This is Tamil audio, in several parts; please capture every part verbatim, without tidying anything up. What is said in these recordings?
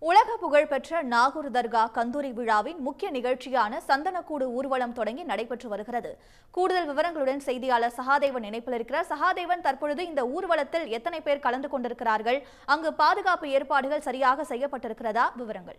உலக புகழ்பெற்ற நாகூர் தர்கா கந்தூரி விழாவின் முக்கிய நிகழ்ச்சியான சந்தனக்கூடு ஊர்வலம் தொடங்கி நடைபெற்று வருகிறது. கூடுதல் விவரங்களுடன் செய்தியாளர் சகாதேவன் இணைப்பில் இருக்கிறார். சகாதேவன், தற்பொழுது இந்த ஊர்வலத்தில் எத்தனை பேர் கலந்து கொண்டிருக்கிறார்கள்? அங்கு பாதுகாப்பு ஏற்பாடுகள் சரியாக செய்யப்பட்டிருக்கிறதா? விவரங்கள்.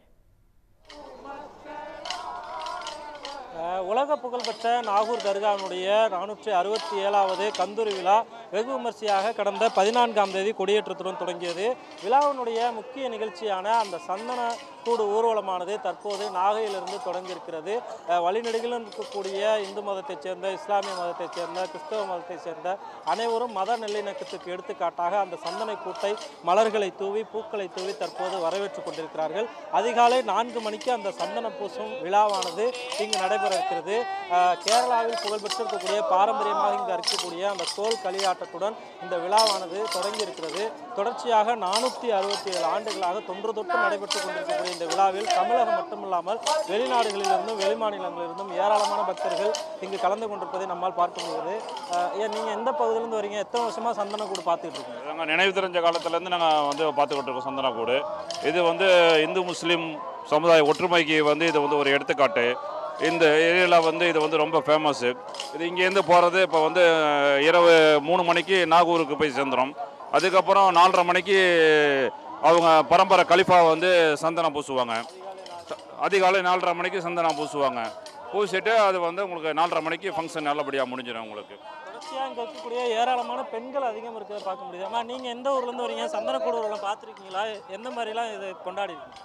உலக புகழ்பெற்ற நாகூர் தர்காவினுடைய நானூற்றி அறுபத்தி ஏழாவது கந்தூரி விழா வெகு விமர்சையாக கடந்த பதினான்காம் தேதி கொடியேற்றத்துடன் தொடங்கியது. விழாவினுடைய முக்கிய நிகழ்ச்சியான அந்த சந்தன கூடு ஊர்வலமானது தற்போது நாகையிலிருந்து தொடங்கியிருக்கிறது. வழிநெடுகிலும் இருக்கக்கூடிய இந்து மதத்தைச் சேர்ந்த, இஸ்லாமிய மதத்தைச் சேர்ந்த, கிறிஸ்தவ மதத்தைச் சேர்ந்த அனைவரும் மத நல்லிணக்கத்துக்கு எடுத்துக்காட்டாக அந்த சந்தன கூட்டை மலர்களை தூவி பூக்களை தூவி தற்போது வரவேற்றுக் கொண்டிருக்கிறார்கள். அதிகாலை நான்கு மணிக்கு அந்த சந்தன பூசும் விழாவானது இங்கு நடைபெற இருக்கிறது. கேரளாவில் புகழ்பெற்றிருக்கக்கூடிய பாரம்பரியமாக இங்கு இருக்கக்கூடிய அந்த தோல் களியாட்டத்துடன் இந்த விழாவானது தொடங்கி இருக்கிறது. தொடர்ச்சியாக நானூற்றி அறுபத்தி ஏழு ஆண்டுகளாக தொன்று தொட்டு நடைபெற்றுக் கொண்டிருக்கக்கூடிய இந்த விழாவில் தமிழகம் மட்டுமில்லாமல் வெளிநாடுகளிலிருந்தும் வெளிமாநிலங்களிலிருந்தும் ஏராளமான பக்தர்கள் இங்கு கலந்து கொண்டிருப்பதை நம்மால் பார்க்க முடியுது. நீங்க எந்த பகுதியிலிருந்து வரீங்க? எத்தனை வருஷமா சந்தனக்கூடு பார்த்துட்டு இருக்கீங்க? நாங்கள் நினைவு தெரிஞ்ச காலத்திலேருந்து நாங்கள் வந்து பார்த்துக்கிட்டு இருக்கோம் சந்தனக்கூடு. இது வந்து இந்து முஸ்லீம் சமுதாய ஒற்றுமைக்கு வந்து இது வந்து ஒரு எடுத்துக்காட்டு. இந்த ஏரியாவில் வந்து இது வந்து ரொம்ப ஃபேமஸ்ஸு. இது இங்கேருந்து போகிறது இப்போ வந்து இரவு மூணு மணிக்கு நாகூருக்கு போய் சேர்ந்துடும். அதுக்கப்புறம் நாலரை மணிக்கு அவங்க பரம்பரை கலிஃபா வந்து சந்தனம் பூசுவாங்க. அதிகாலை நாலரை மணிக்கு சந்தனம் பூசுவாங்க. பூசிட்டு அது வந்து உங்களுக்கு நாலரை மணிக்கு ஃபங்க்ஷன் நல்லபடியாக முடிஞ்சிடும். உங்களுக்கு தொடர்ச்சியாக இங்கே இருக்கக்கூடிய ஏராளமான பெண்கள் அதிகம் இருக்கிறத பார்க்க முடியுது. அம்மா, நீங்கள் எந்த ஊர்லேருந்து வரீங்க? சந்தனக்கூடு ஊர்வலம் பார்த்துருக்கீங்களா? எந்த மாதிரிலாம் இது கொண்டாடி இருக்கீங்க?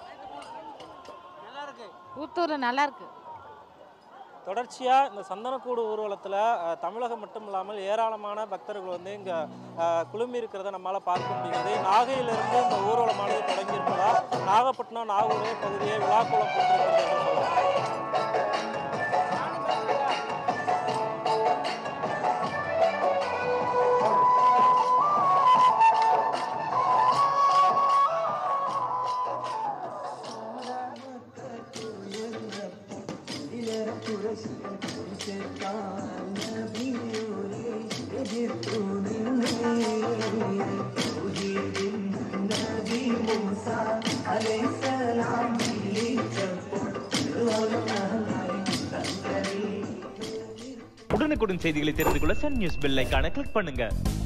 நல்லா இருக்கு, ஊத்தூரில் நல்லா இருக்கு. தொடர்ச்சியாக இந்த சந்தனக்கூடு ஊர்வலத்தில் தமிழகம் மட்டும் இல்லாமல் ஏராளமான பக்தர்கள் வந்து இங்கே குழுமி இருக்கிறத நம்மளால் பார்க்க முடிகிறது. நாகையிலிருந்து இந்த ஊர்வலமானது தொடங்கியிருப்பதா நாகப்பட்டினம் நாகூர் பகுதியை விழாக்குளம் போட்டிருக்கிறது. உடனுக்குடன் செய்திகளை தெரிந்து கொள்ள சன் நியூஸ் பெல் ஐகானை கிளிக் பண்ணுங்க.